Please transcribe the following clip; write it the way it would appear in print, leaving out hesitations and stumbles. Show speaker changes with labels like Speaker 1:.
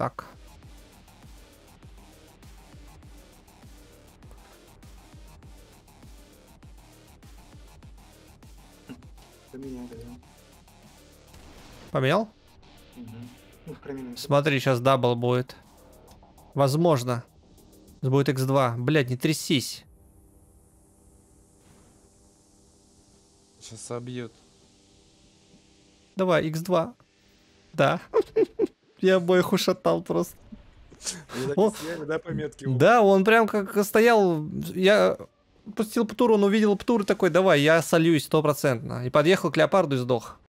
Speaker 1: так.
Speaker 2: Поменяли, да.
Speaker 1: Поменял?
Speaker 2: Угу. Ну, променяли.
Speaker 1: Смотри, сейчас дабл будет. Возможно. Будет x2. Блядь, не трясись.
Speaker 3: Сейчас собьет.
Speaker 1: Давай, x2. Да. Я обоих ушатал просто.
Speaker 2: Они так
Speaker 1: О,
Speaker 2: и стояли, да, пометки?
Speaker 1: Да, он прям как стоял. Я пустил птур, он увидел птур и такой, давай, я сольюсь 100%. И подъехал к леопарду и сдох.